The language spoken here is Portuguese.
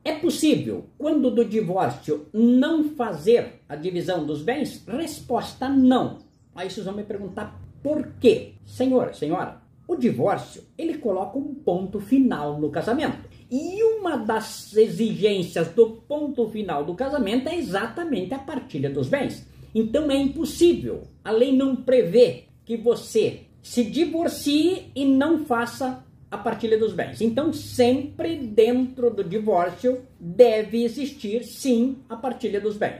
É possível, quando do divórcio, não fazer a divisão dos bens? Resposta: não. Aí vocês vão me perguntar por quê? Senhor, senhora, o divórcio, ele coloca um ponto final no casamento. E uma das exigências do ponto final do casamento é exatamente a partilha dos bens. Então é impossível, a lei não prevê que você se divorcie e não faça a partilha dos bens. Então sempre dentro do divórcio deve existir sim a partilha dos bens.